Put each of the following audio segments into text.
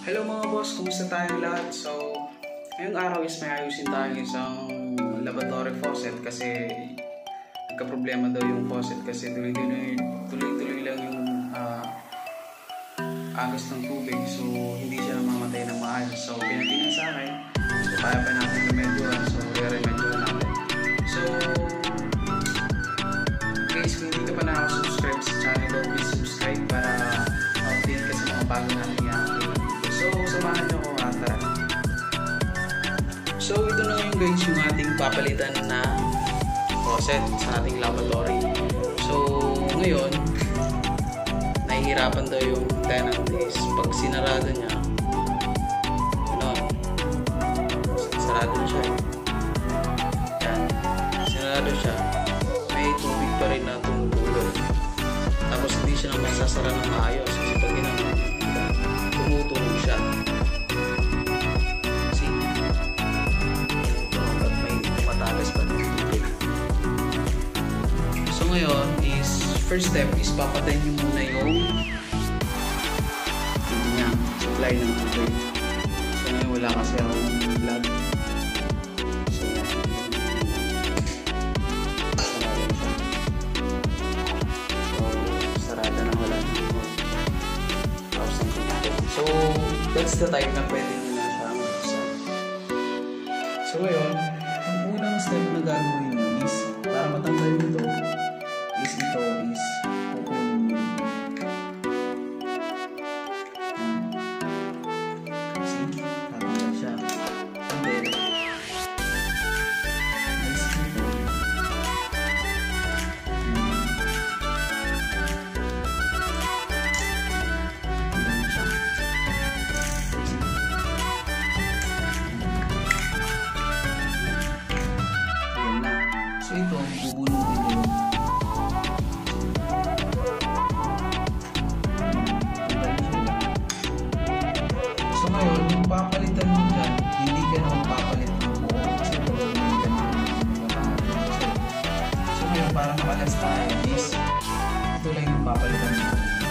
Hello mga boss, kumusta tayong lahat? So, ngayong araw is may ayusin tayong isang lavatory faucet kasi nagka-problema daw yung faucet kasi tuloy-tuloy lang yung agos ng tubig, so hindi siya namamatay ng maayos. So, pinatingin sa akin, so kaya pa natin remedyohan, so re-remedyohan natin. So, guys, kung hindi ka pa nakaka-subscribe sa channel ko, please subscribe para update ka sa mga bago natin i-upload. So, samahan nyo ako tara. So, ito na yung guys yung ating papalitan na faucet sa ating lavatory. So, ngayon, nahihirapan daw yung tenant is pag sinarado niya, sarado na siya. Yan, sinarado siya, may tubig pa rin na tumutulo. Tapos hindi siya naman sasara ng maayos kasi pag ginagawa, tumutunog siya. See? Tumutunog at may tumatagas pa ng tubig. So ngayon is, first step is papatayin nyo muna yung supply ng tubig. So ngayon wala kasi akong plug. So yan. Sarada na wala. So that's the time na pwede nyo na siya mag-usap. So ngayon, ang unang step na gagawin nyo is para matanggal nito is kukunin nyo. So ito, bubunutin nyo. So ngayon, yung papalitan mo dyan, hindi ka naman papalit ng buo kasi pagawin ka naman. So ngayon, para makalas tayo is ito lang yung papalitan mo.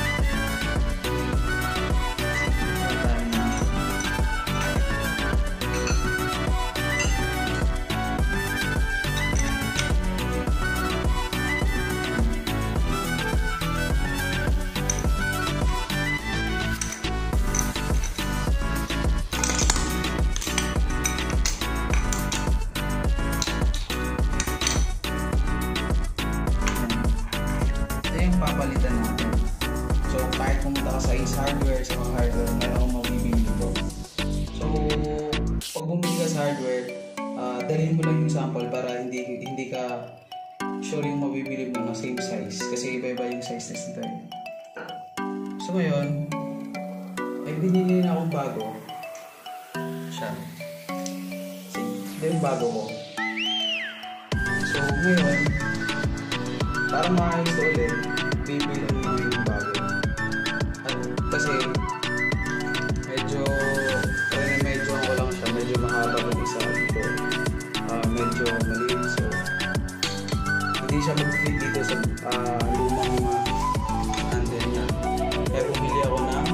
Papalitan natin. So, kahit pumunta ka sa Ace Hardware, sa mga hardware, meron akong mabibili dito. So, pag bumili ka sa hardware, dalhin mo lang yung sample para hindi ka sure yung mabibili mo na same size. Kasi iba-iba yung size test nito. So, ngayon, may binili na akong bago. Siya. Ito yung bago ko. So, ngayon, para maayos ito ulit, bibilang mo yung bago. At kasi medyo ako lang siya, medyo mahaba yung isa dito, medyo maliit, so hindi siya mag-fit dito sa lumang handle niya. Kaya bumili ako ng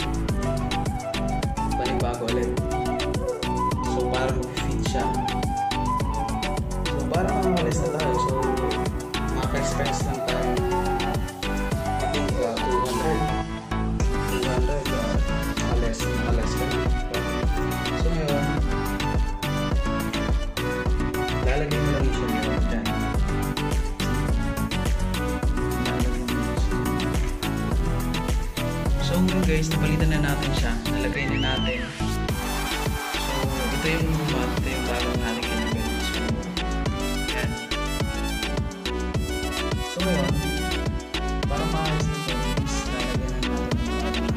panibago ulit, so para mag-fit siya. So para makakalis na tayo, so maka-expense lang tayo. I think 200 alas ka na. So ngayon, lalagay mo lang siya ngayon dyan. So ngayon guys, napalitan na natin siya, nalagay na natin. So ito yung lumat, ito yung bagong natin kinagay. So yan. So ngayon, para maayos na ito, is lalagyan na natin yung bago natin.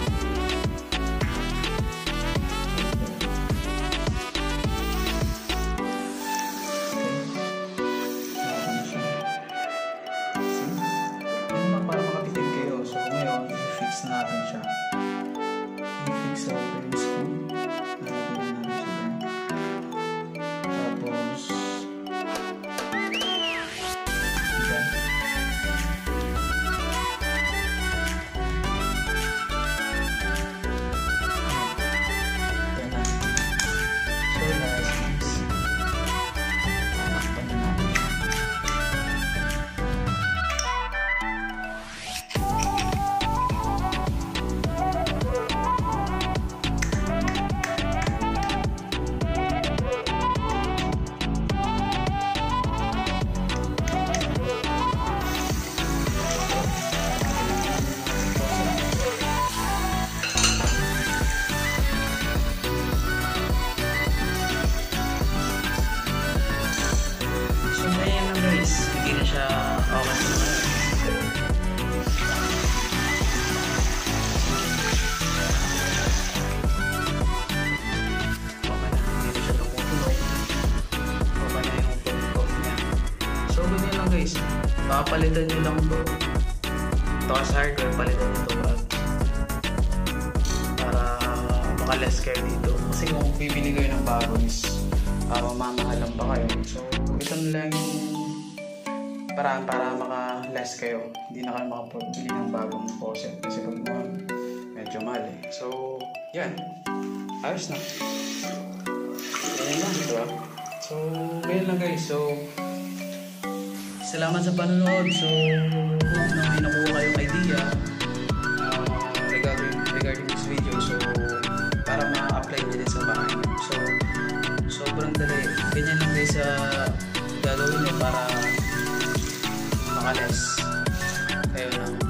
Para makatipid kayo. So ngayon, i-fix natin siya. I-fix natin yung screw. Lalagyan natin siya. Tapos papalitan nyo lang to. Ito sa hardware, palitan nyo to para makaless kayo dito. Kasi kung bibili kayo ng bago is mamamahalan pa kayo. So ito na lang yung paraan para maka-less kayo. Hindi na kayo makapabili ng bagong faucet kasi pag medyo mahal eh. So yan, ayos na. Ganyan lang, diba? So ganyan lang guys. So salamat sa panonood. So kung may nakuha kayong idea regarding this video, so para ma-apply nyo din sa bahay nyo. So sobrang dali. Ganyan lang guys sa gagawin nyo para makaless kayo ng